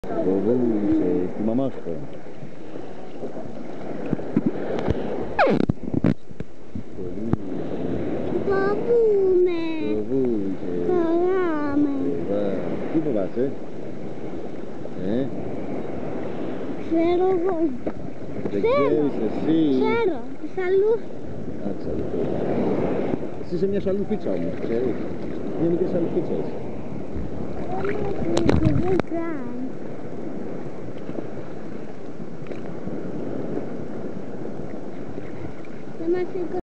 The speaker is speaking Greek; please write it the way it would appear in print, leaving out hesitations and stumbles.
Φοβούσε τη μαμά σου. Φοβούμαι. Φοβούσε. Φοβάμαι. Τι φοβάσαι? Ξέρω εγώ. Δεν ξέρεις εσύ. Ξέρω. Της αλλού. Εσύ είσαι μια σαλούφιτσα όμως, ξέρεις. Μια μικρή σαλούφιτσα είσαι. Δεν κάνει. Δεν μας σήκω